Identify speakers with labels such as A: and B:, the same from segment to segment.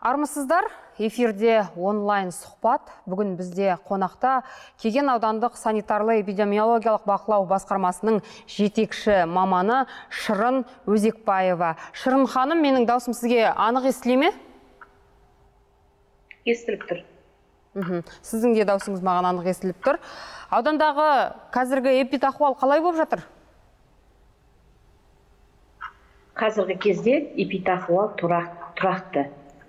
A: Армысыздар, эфирде онлайн сұхбат. Бүгін бізде қонақта Кеген аудандық санитарлы-эпидемиологиялық бақылау басқармасының жетекші маманы Шырын Өзекбаева. Шырын ханым, менің даусым сізге анық естіле ме?
B: Естіліп тұр.
A: Сіздің де даусыңыз маған анық естіліп тұр. Аудандағы қазіргі эпидахуал қалай болып жатыр?
B: Қазіргі кезде эпидахуал тұрақты.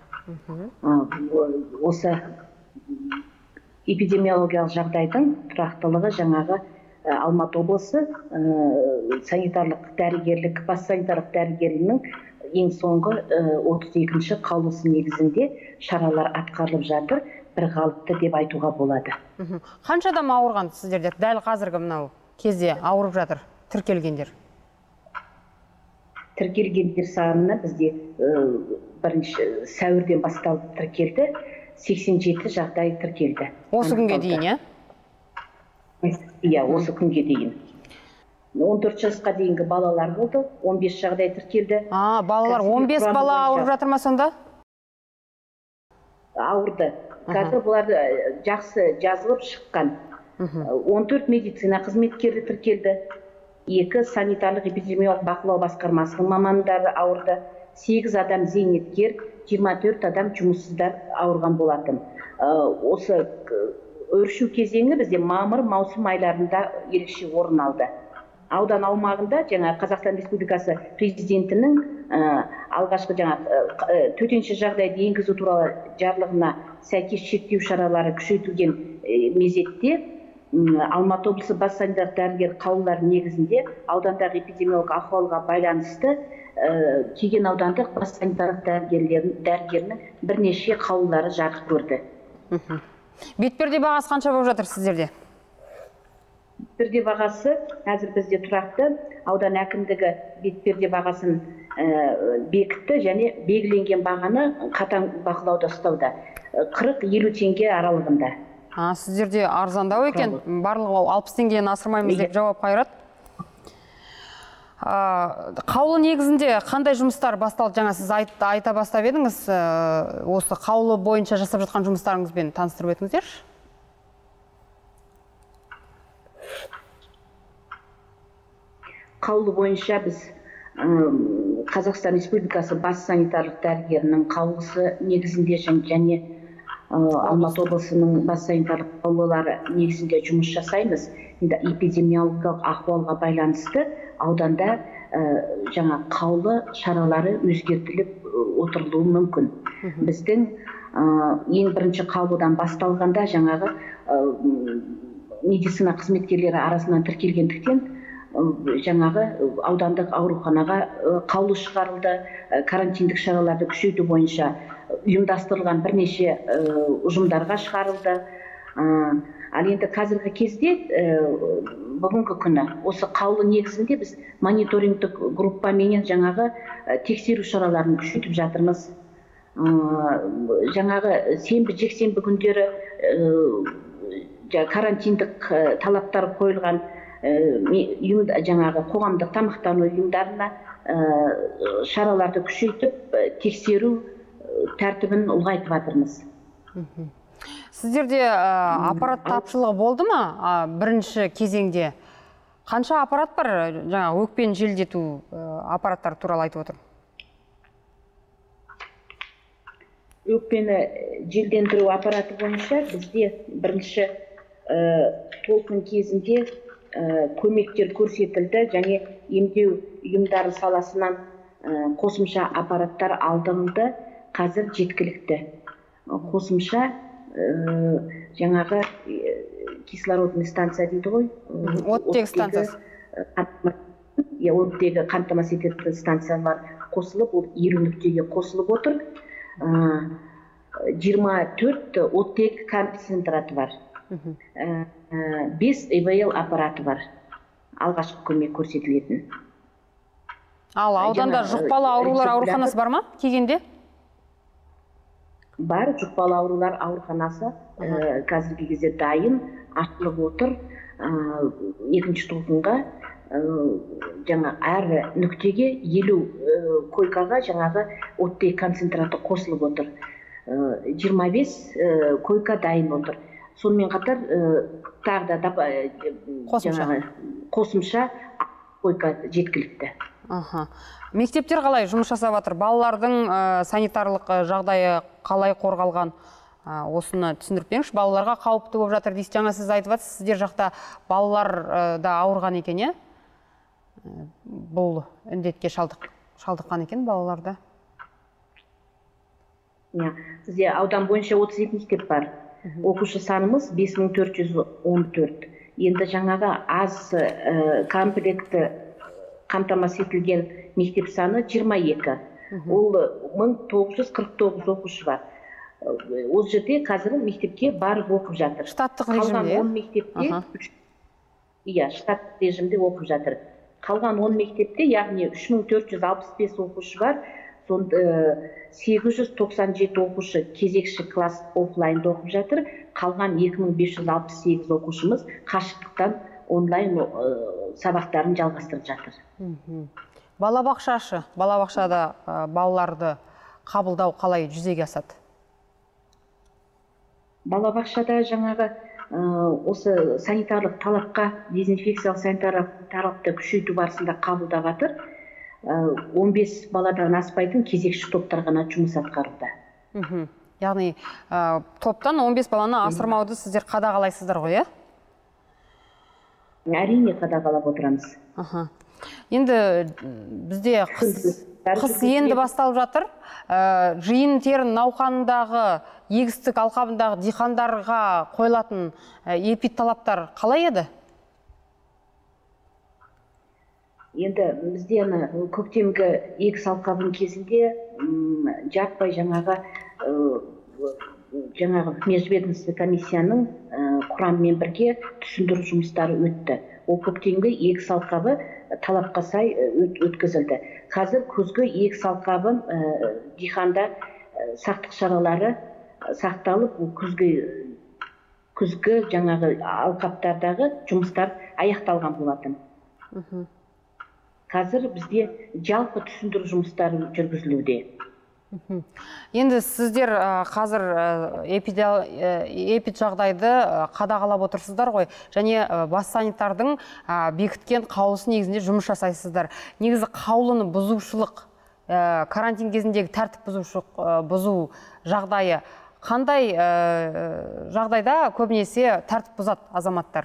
B: Осы эпидемиологиялық жағдайдың тұрақтылығы жаңағы Алматы облысы санитарлық дәрігерлік, бас санитарлық дәрігерінің ең соңғы 32-ші қаулысы негізінде шаралар атқарылып жатыр, бір қалыпты деп айтуға болады.
A: Қанша адам ауырған сіздерде? Дәл қазіргі мынау кезде ауырып жатыр тіркелгендер?
B: Тіркелгендер саны бізде бірінші сәуірден басталып тіркелді, 87 жағдай тіркелді.
A: Осы күнге дейін, е?
B: Иә, осы күнге дейін. 14 жасқа дейінгі балалар болды, 15 жағдай тіркелді.
A: Балалар 15 бала ауырып жатыр ма сонда?
B: Ауырды. Қазір бұлар жақсы жазылып шыққан. 14 медицина қызметкері тіркелді. 2 санитарлық эпидемиологиялық бақылау басқармасының мамандары ауырды. 8 адам зейнеткер, 24 адам жұмыссыздар ауырған болатын. Осы өршу кезеңі бізде мамыр, маусым айларында ерекше орын алды. Аудан аумағында жаңа Қазақстан Республикасы президентінің алғашқы төтенше жағдайды енгізу туралы жарлығына сәйкес шектеу шаралары күшейтілген мезетте Алматы облысы бас санитарлық дәрігер қаулылары негізінде аудандағы эпидемиологиялық ахуалға байланысты Кеген аудандық бас санитарлық дәрігерінің бірнеше қаулылары жарық көрді.
A: Бетперде бағасы қанша болып жатыр сіздерде?
B: Бетперде бағасы қазір бізде тұрақты. Аудан әкімдігі бетперде бағасын бекітті және белгіленген бағаны қатаң бақылауда ұстауда. 40-50 теңге аралығында.
A: Сіздерде арзандау екен, барлығы 60 теңгеден асырмаймыз деп жауап қайырады. Қаулы негізінде қандай жұмыстар басталды? Жаңа сіз айта бастап едіңіз, осы қаулы бойынша жасап жатқан жұмыстарыңызбен таныстырып өтіңіздерші.
B: Қаулы бойынша біз Қазақстан Республикасы бас санитарлық дәрігерінің қаулысы негізінде және Алматы облысының бас санитарлық қаулылары негізінде жұмыс жасаймыз. Эпидемиологиялық ахуалға байланысты ауданда жаңа қаулы шаралары өзгертіліп отырылуы мүмкін. Біздің ең бірінші қаулыдан басталғанда жаңағы медицина қызметкерлері арасынан тіркелгендіктен жаңағы аудандық ауруханаға қаулы шығарылды, карантиндік шараларды күшейту бойынша ұйымдастырылған бірнеше ұжымдарға шығарылды. Ал енді қазіргі кезде бүгінгі күні осы қаулы негізінде біз мониторингтік группаменен жаңағы тексеру шараларын күшейтіп жатырмыз. Жаңағы сенбі, жексенбі күндері карантиндік талаптар қойылған жаңағы қоғамдық тамақтану ұйымдарына шараларды күшейтіп тексеру тәртібін ұлғайтып жатырмыз.
A: Сіздерде аппарат тапшылығы болды ма? Бірінші кезеңде қанша аппарат бар? Жаңа өкпені желдету аппараттар туралы айтып отыр.
B: Өкпені желдендіру аппараты бойынша бізде бірінші толқын кезінде көмектер көрсетілді және емдеу ұйымдары саласынан қосымша аппараттар алдырылды, қазір жеткілікті. Қосымша жаңағы кислородный станция дейді ғой.
A: Оттегі станциясы.
B: Оттегі қамтамасыз ететін станциялар қосылып, 20 нүктеге қосылып отыр. 24 оттегі концентраты бар. 5 ИВЛ аппараты бар. Алғашқы көмек көрсетілетін.
A: Ал ауданда жұқпалы аурулар ауруханасы бар ма? Кегенде?
B: Бар, жұқпалы аурулар ауруханасы қазіргі кезде дайын, ашылып отыр. Екінші толқынға жаңа әр нүктеге 50 койкаға жаңағы оттегі концентраты қосылып отыр. 25 койка дайын отыр. Сонымен қатар тағы да қосымша койка жеткілікті.
A: Мектептер қалай жұмыс жасап жатыр? Балалардың санитарлық жағдайы қалай қорғалған? Осыны түсіндіріп беріңізші. Балаларға қауіпті болып жатыр дейсіз. Жаңа сіз айтып жатсыз, сіздер жақта балалар да ауырған екен, е? Бұл індетке шалдыққан екен балаларда.
B: Бізде аудан бойынша 32 мектеп бар. Оқушы санымыз 5414. Енді жаңағы аз комплекті қамтамасыз етілген мектеп саны 22. Ол 1949 оқушы бар. Осы жерде қазір мектепке барып оқып жатыр.
A: Штаттық режимде?
B: Қалған 10 мектепте, штаттық режимде оқып жатыр. Қалған 10 мектепте, яғни 3465 оқушы бар. 897 оқушы кезекші класс офлайнда оқып жатыр. Қалған 2568 оқушымыз қашықтықтан онлайн сабақтарын жалғастырып жатыр.
A: Балабақшашы, балабақшада балаларды қабылдау қалай жүзеге асады?
B: Балабақшада жаңағы осы санитарлық талапқа, дезинфекциялық санитарлық талапты күшейту барысында қабылдап жатыр. 15 баладан аспайтын кезекші топтар ғана жұмыс атқаруда.
A: Яғни топтан 15 баланы асырмауды сіздер қадағалайсыздар ғой, е?
B: Әрине қадағалап отырамыз.
A: Енді бізде қыс енді басталып жатыр. Жиын терін науқанындағы, егістік алқабындағы диқандарға қойылатын эпидталаптар қалай еді?
B: Енді бізде көктемгі егіс алқабының кезінде жаппай жаңағы межведомство комиссияның құрамымен бірге түсіндіру жұмыстары өтті. Ол көктемгі егіс алқабы талапқа сай өткізілді. Қазір күзгі егіс алқабын диқанда сақтық шаралары сақталып, күзгі жаңағы алқаптардағы жұмыстар аяқталған болатын. Қазір бізде жалпы түсіндіру жұмыстары жүргізілуде.
A: Енді сіздер қазір эпид жағдайды қадағалап отырсыздар ғой, және бас санитардың бекіткен қаулысы негізінде жұмыс жасайсыздар. Негізі қаулыны бұзушылық, карантин кезіндегі тәртіп бұзу жағдайы қандай жағдайда көбінесе тәртіп бұзады азаматтар?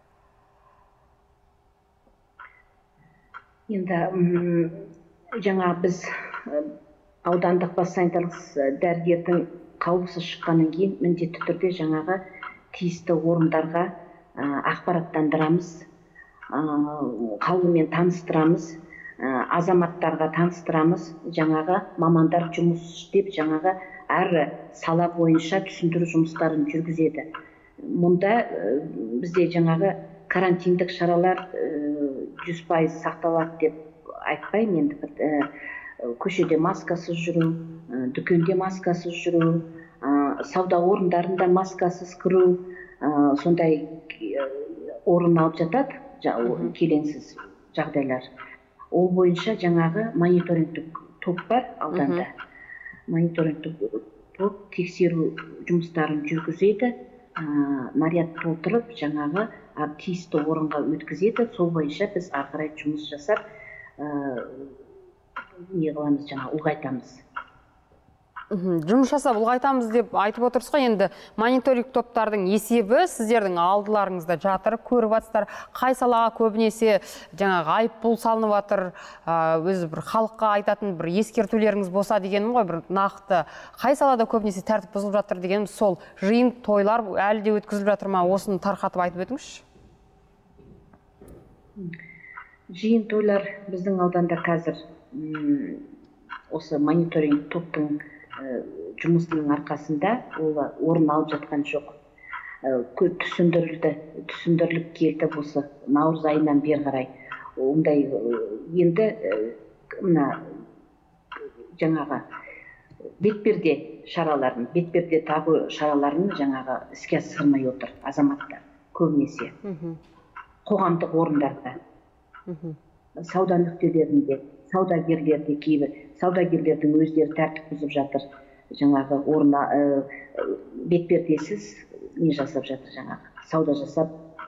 B: Енді жаңа біз аудандық бас санитарлық дәрігердің қаулысы шыққаннан кейін міндетті түрде жаңағы тиісті орындарға ақпараттандырамыз, қаулымен таныстырамыз, азаматтарға таныстырамыз, жаңағы мамандар жұмыс істеп жаңағы әр сала бойынша түсіндіру жұмыстарын жүргізеді. Мұнда бізде жаңағы карантиндік шаралар 100% сақталады деп айтпаймын. Енді көшеде маскасыз жүру, дүкенде маскасыз жүру, сауда орындарында маскасыз кіру, сондай орын алып жатады, келеңсіз жағдайлар. Ол бойынша жаңағы мониторингтік топ бар ауданда. Мониторингтік топ тексеру жұмыстарын жүргізеді, наряд толтырып, жаңағы тиісті орынға өткізеді. Сол бойынша біз ары қарай жұмыс жасап, не қыламыз, жаңа ұлғайтамыз.
A: Жұмыс жасап ұлғайтамыз деп айтып отырсыз ғой. Енді мониторинг топтардың есебі сіздердің алдыларыңызда жатыр, көріп жатсыздар. Қай салаға көбінесе жаңағы айыппұл салынып жатыр, өзі бір халыққа айтатын бір ескертулеріңіз болса дегенім ғой, бір нақты қай салада көбінесе тәртіп бұзылып жатыр дегенім, сол жиын тойлар әлі де өткізіліп жатыр ма? Осыны тарқатып айтып өтіңізші.
B: Жиын тойлар біздің ауданда қазір осы мониторинг топтың жұмысының арқасында орын алып жатқан жоқ. Түсіндіріліп келді осы наурыз айынан бері қарай. Ондай енді жаңағы бетперде тағу шараларын жаңағы іске асырмай отыр азаматтар көбінесе. Қоғамдық орындарда, сауда нүктелерінде, саудагерлерде кейбір саудагерлердің өздері тәртіп бұзып жатыр. жаңағы орна бетпердесіз не жасап жатыр, жаңағы сауда жасап.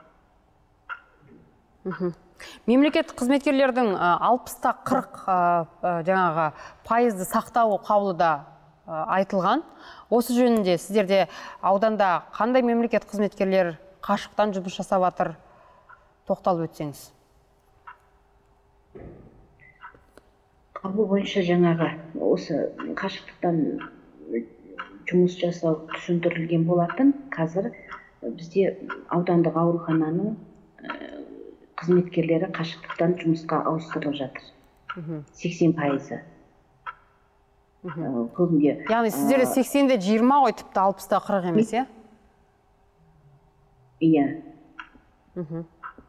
A: Мемлекеттік қызметкерлердің 60-та 40 жаңағы пайызды сақтауы қаулыда айтылған. Осы жөнінде сіздерде ауданда қандай мемлекеттік қызметкерлер қашықтан жұмыс жасап жатыр, тоқталып өтсеңіз?
B: Қаулы бойынша жаңағы осы қашықтықтан жұмыс жасау түсіндірілген болатын. Қазір бізде аудандық аурухананың қызметкерлері қашықтықтан жұмысқа ауыстырылып жатыр. 80%. Көбінде.
A: Яғни сіздерде 80-де 20 ғой, тіпті 60-та 40 емес, е?
B: Иә.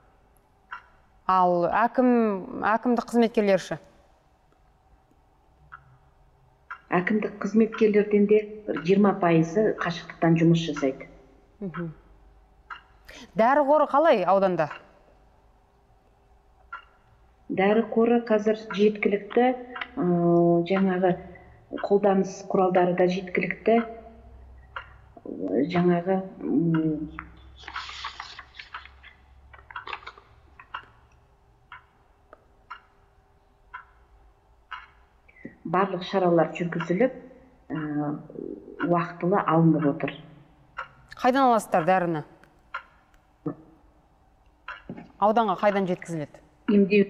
A: Ал әкімдік қызметкерлері ше?
B: Әкімдік қызметкерлерден де 20% қашықтықтан жұмыс жасайды.
A: Дәрі қоры қалай ауданда?
B: Дәрі қоры қазір жеткілікті, жаңағы қолданыс құралдары да жеткілікті. Жаңағы барлық шаралар жүргізіліп, уақытылы алынып отыр.
A: Қайдан аласыздар дәріні? Ауданға қайдан жеткізіледі?
B: Емдеу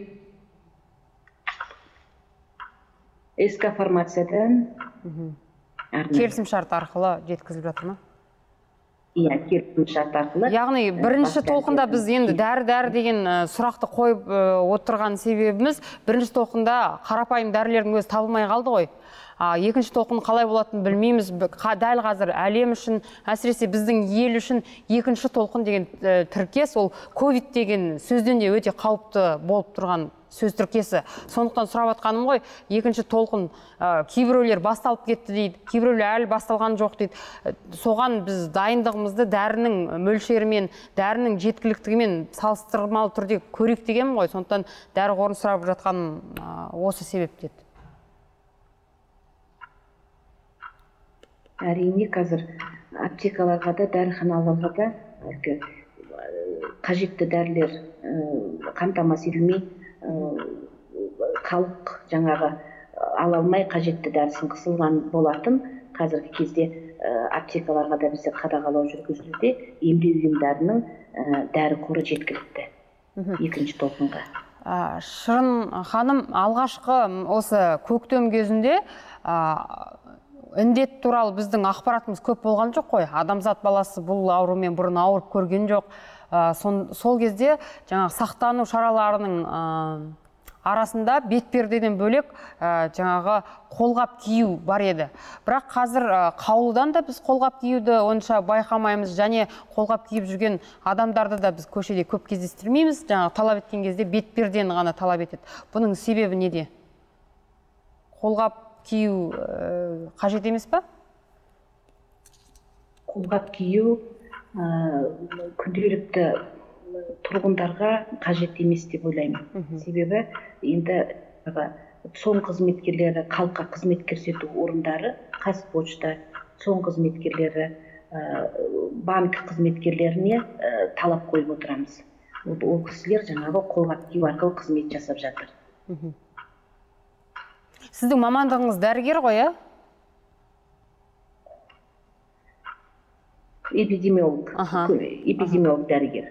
B: СК фармациядан
A: келісім шарт арқылы жеткізіліп жатыр ма?
B: Иә, келісім шарт арқылы.
A: Яғни бірінші толқында біз енді дәрі деген сұрақты қойып отырған себебіміз, бірінші толқында қарапайым дәрілердің өзі табылмай қалды ғой. Екінші толқын қалай болатынын білмейміз. Дәл қазір әлем үшін, әсіресе біздің ел үшін екінші толқын деген тіркес, ол ковид деген сөзден де өте қауіпті болып тұрған сөз тіркесі. Сондықтан сұрап атқаным ғой, екінші толқын кейбіреулер басталып кетті дейді, кейбіреулер әлі басталған жоқ дейді. Соған біз дайындығымызды дәрінің мөлшерімен, дәрінің жеткіліктігімен салыстырмалы түрде көрейік дегенмін ғой. Сондықтан дәрі қорын сұрап жатқаным осы себепті еді.
B: Әрине, қазір аптекаларға да, дәріханаларға да қажетті дәрілер қамтамасыз етілмей, халық жаңағы ала алмай қажетті дәрісін қысылған болатын. Қазіргі кезде аптекаларға да бізде қадағалау жүргізілуде, емдеу ұйымдарының дәрі қоры жеткілікті екінші толқынға.
A: Шырын ханым, алғашқы осы көктем кезінде індет туралы біздің ақпаратымыз көп болған жоқ қой. Адамзат баласы бұл аурумен бұрын ауырып көрген жоқ. Сол кезде жаңағы сақтану шараларының арасында бетпердеден бөлек жаңағы қолғап кию бар еді. Бірақ қазір қаулыдан да біз қолғап киюді онша байқамаймыз, және қолғап киіп жүрген адамдарды да біз көшеде көп кездестірмейміз. Жаңағы талап еткен кезде бетпердені ғана талап етеді. Бұның себебі неде? Қолғап кию қажет емес па?
B: Қолғап кию күнделікті тұрғындарға қажет емес деп ойлаймын. Себебі енді сон қызметкерлері, халыққа қызмет көрсету орындары, Қазпошта, сон қызметкерлері, банк қызметкерлеріне талап қойып отырамыз. Ол кісілер жаңағы қолғап кию арқылы қызмет жасап жатыр.
A: Сіздің мамандығыңыз дәрігер ғой, ә?
B: Эпидемиолог дәрігер.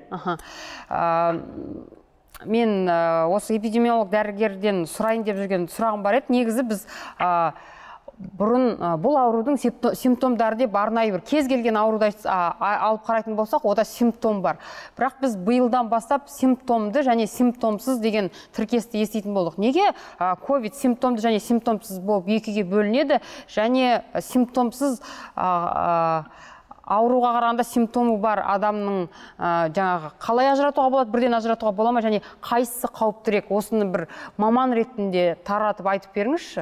A: Мен осы эпидемиолог дәрігерден сұрайын деп жүрген сұрағым бар еді. Негізі біз бұрын бұл аурудың симптомдары деп арнайы бір кез келген ауруды алып қарайтын болсақ, ода симптом бар. Бірақ біз биылдан бастап симптомды және симптомсыз деген тіркесті еститін болдық. Неге ковид симптомды және симптомсыз болып екіге бөлінеді, және симптомсыз ауруға қарағанда симптомы бар адамның жаңағы қалай ажыратуға болады, бірден ажыратуға бола ма, және қайсысы қауіптірек? Осыны бір маман ретінде таратып айтып беріңізші.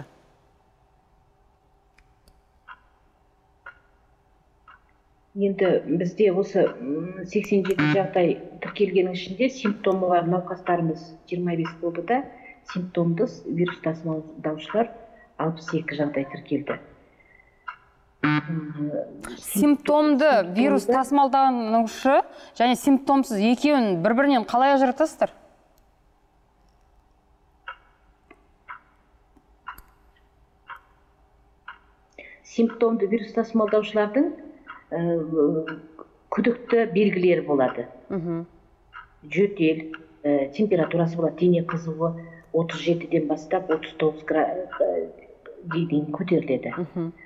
B: Енді бізде осы 87 жағдай тіркелгеннің ішінде симптомы бар науқастарымыз 25 болды да, симптомсыз вирус тасымалдаушылар 62 жағдай тіркелді.
A: Симптомды вирус тасымалданушы және симптомсыз екеуін бір-бірінен қалай ажыратасыздар?
B: Симптомды вирус тасымалдаушылардың күдікті белгілері болады. Жөтел, температурасы болады, дене қызуы 37-ден бастап 39 дейін көтеріледі.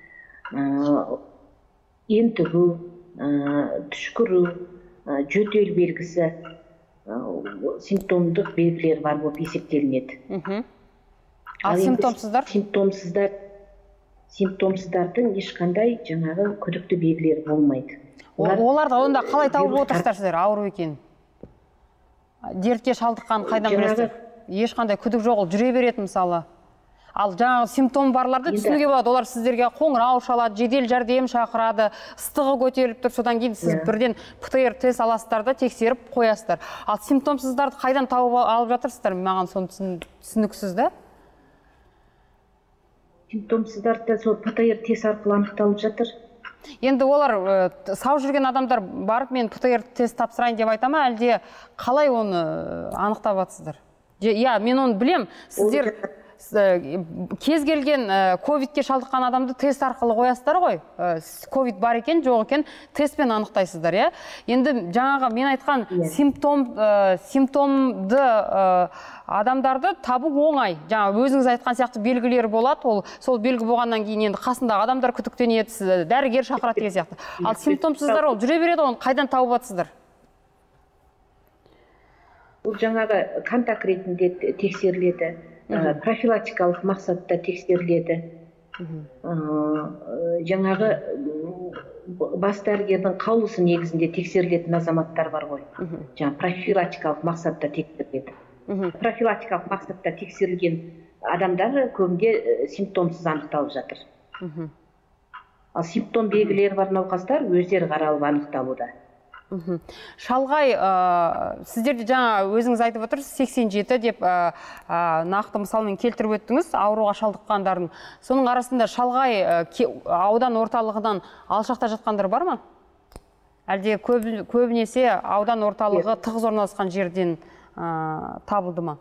B: Ентігу, түшкіру, жөтел белгісі симптомдық белгілер бар болып есептелінеді.
A: Ал симптомсыздар?
B: Симптомсыздардың ешқандай жаңағы күдікті белгілері болмайды.
A: Оларды онда қалай тауып отырсыздар сіздер ауру екен? Дертке шалдыққан қайдан білесіздер? Ешқандай күдік жоқ, ол жүре береді мысалы. Ал жаңағы симптом барларды түсінуге болады. Олар сіздерге қоңырау шалады, жедел жәрдем шақырады, ыстығы көтеріліп тұр, содан кейін сіз бірден ПТР тест аласыздар да тексеріп қоясыздар. Ал симптомсыздарды қайдан тауып алып жатырсыздар? Маған соны түсініксіз да?
B: Симптомсыздарды сол ПТР тест арқылы анықталып жатыр.
A: Енді олар сау жүрген адамдар барып мен ПТР тест тапсырайын деп айтама, әлде қалай оны анықтап жатсыздар? Я, мен оны білем. Сіздер кез келген ковидке шалдыққан адамды тест арқылы қоясыздар ғой. Ковид бар екен, жоқ екен, тестпен анықтайсыздар, иә? Енді жаңағы мен айтқан симптомды адамдарды табу оңай. Жаңа өзіңіз айтқан сияқты белгілері болады, сол белгі болғаннан кейін енді қасындағы адамдар күдіктенеді, дәрігер шақырады деген сияқты. Ал симптомсыздар ол жүре береді, оны қайдан тауып жатсыздар?
B: Бұл жаңағы контакт ретінде тексеріледі, профилактикалық мақсатта тексеріледі. Жаңағы бас дәрігердің қаулысы негізінде тексерілетін азаматтар бар ғой. Жаңа профилактикалық мақсатта тексеріледі. Профилактикалық мақсатта тексерілген адамдар көбінде симптомсыз анықталып жатыр. Ал симптом белгілері бар науқастар өздері қаралып анықталуда.
A: Шалғай, сіздерде жаңа өзіңіз айтып отырсыз, 87 деп нақты мысалмен келтіріп өттіңіз ауруға шалдыққандардың. Соның арасында шалғай аудан орталығынан алшақта жатқандар бар ма? Әлде көбінесе аудан орталығы тығыз орналасқан жерден табылды ма?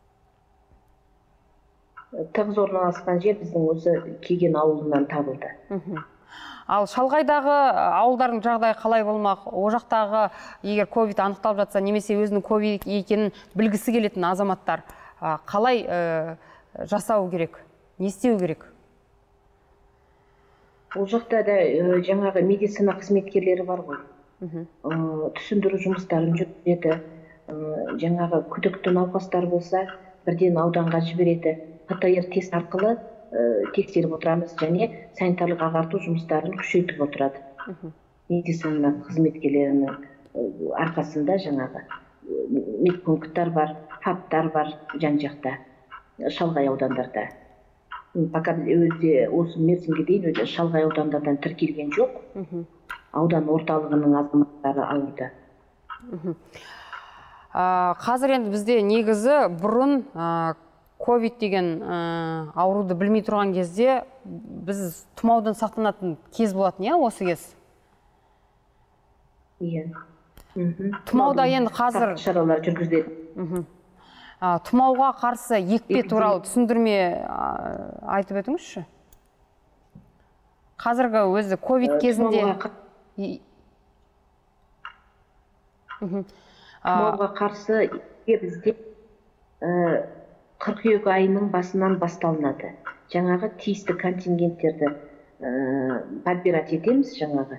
B: Тығыз орналасқан жер біздің осы Кеген ауылынан табылды.
A: Ал шалғайдағы ауылдардың жағдайы қалай болмақ? О жақтағы егер ковид анықталып жатса, немесе өзінің ковид екенін білгісі келетін азаматтар қалай жасау керек? Не істеу керек?
B: Ол жақта да жаңағы медицина қызметкерлері бар ғой. Түсіндіру жұмыстарын жүргізеді. Жаңағы күдікті науқастар болса, бірден ауданға жібереді. ПТР тест арқылы тексеріп отырамыз және санитарлық ағарту жұмыстарын күшейтіп отырады. Медицина қызметкерлерінің арқасында жаңағы медпункттар бар, ФАПтар бар жан-жақта, шалғай аудандарда. Пока осы мерзімге дейін шалғай аудандардан тіркелген жоқ. Аудан орталығының азаматтары ауырды.
A: Қазір енді бізде негізі бұрын ковид деген ауруды білмей тұрған кезде біз тұмаудан сақтанатын кез болатын, иә, осы кез?
B: Иә.
A: Тұмауда енді қазір
B: шаралар жүргізіледі.
A: Тұмауға қарсы екпе туралы түсіндірме айтып өтіңізші. Қазіргі өзі ковид кезінде
B: тұмауға қарсы бізде қыркүйек айының басынан басталынады. Жаңағы тиісті контингенттерді подбирать етеміз, жаңағы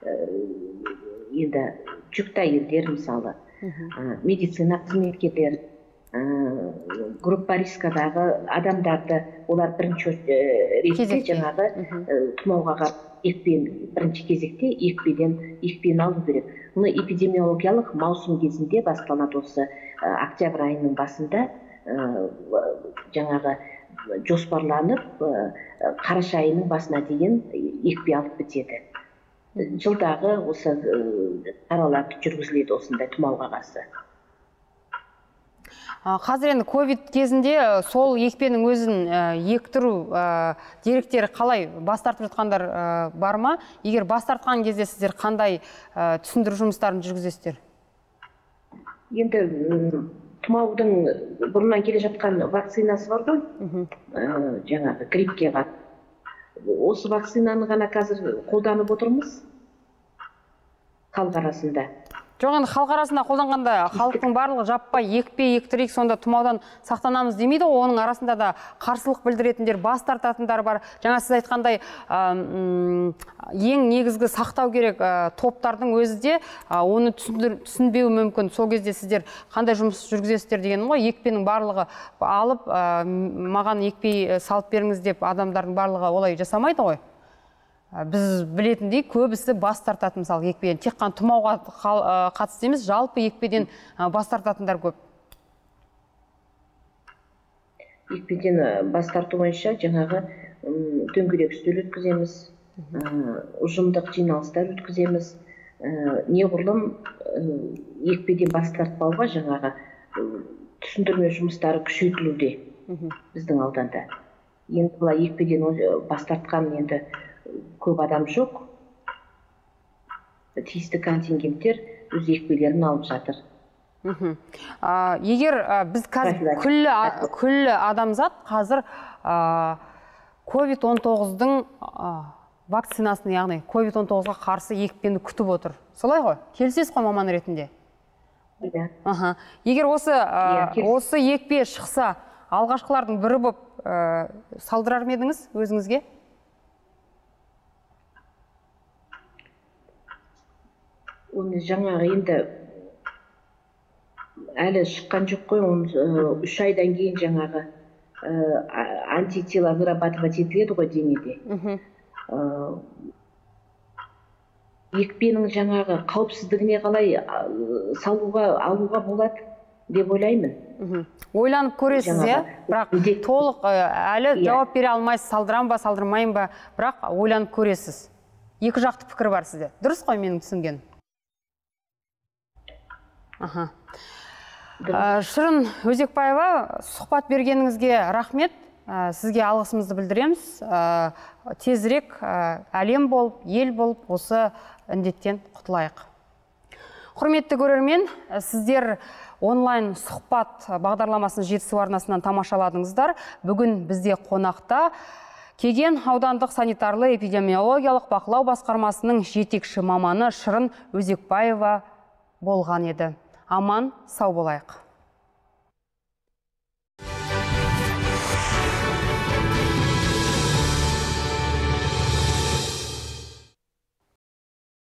B: енді жүкті әйелдер мысалы, медицина қызметкерлер, группа рискадағы адамдарды, олар бірінші ретте жаңағы тұмауға қарсы бірінші кезекте екпені алу керек. Мұны эпидемиологиялық маусым кезінде басталады, осы октябрь айының басында жаңағы жоспарланып қараша айының басына дейін екпе алып бітеді. Жылдағы осы шаралар жүргізіледі осындай тұмауға қарсы.
A: Қазір енді ковид кезінде сол екпенің өзін ектіру деректері қалай бас тартып жатқандар бар ма? Егер бас тартқан кезде сіздер қандай түсіндіру жұмыстарын жүргізесіздер?
B: Енді тұмаудың бұрыннан келе жатқан вакцинасы бар ғой, жаңағы гриппке қарсы. Осы вакцинаны ғана қазір қолданып отырмыз халық арасында.
A: Жоқ, енді халық арасында қолданғанда халықтың барлығы жаппай екпе ектірейік, сонда тұмаудан сақтанамыз демейді ғой. Оның арасында да қарсылық білдіретіндер, бас тартатындар бар. Жаңа сіз айтқандай ең негізгі сақтау керек топтардың өзі де оны түсінбеуі мүмкін. Сол кезде сіздер қандай жұмыс жүргізесіздер деген ғой. Екпенің барлығы алып, маған екпе салып беріңіз деп адамдардың барлығы олай жасамайды ғой. Біз білетіндей көбісі бас тартатын, мысалы, екпеден. Тек қана тұмауға қатысты емес, жалпы екпеден бас тартатындар көп.
B: Екпеден бас тарту бойынша жаңағы дөңгелек үстел өткіземіз, ұжымдық жиналыстар өткіземіз. Неғұрлым екпеден бас тартпауға жаңағы түсіндірме жұмыстары күшейтілуде біздің ауданда. Енді бұлай екпеден бас тартқан енді көп адам жоқ. Тиісті контингенттер өз екпелерін алып жатыр.
A: Егер біз қазір күллі адамзат қазір COVID-19-дың вакцинасыны, яғни COVID-19-ға қарсы екпені күтіп отыр. Солай ғой? Келісесіз ғой маман ретінде? Егер осы екпе шықса, алғашқылардың бірі болып салдырар ма едіңіз өзіңізге?
B: Оны жаңағы енді әлі шыққан жоқ қой, 3 айдан кейін жаңағы антитела вырабатывать етіледі ғой денеде. Екпенің жаңағы қауіпсіздігіне қалай алуға болады деп ойлаймын.
A: Ойланып көресіз, иә? Бірақ толық әлі жауап бере алмайсыз, салдырам ба, салдырмайым ба, бірақ ойланып көресіз. Екі жақты пікір бар сізде. Дұрыс қой менің түсінгенім? Шырын Өзекбаева, сұхбат бергеніңізге рахмет. Сізге алғысымызды білдіреміз. Тезірек әлем болып, ел болып, осы індеттен құтылайық. Құрметті көрермен, сіздер онлайн сұхбат бағдарламасын Жетісу арнасынан тамашаладыңыздар. Бүгін бізде қонақта Кеген аудандық санитарлы эпидемиологиялық бақылау басқармасының жетекші маманы Шырын Өзекбаева болған еді. Аман, сау болайық.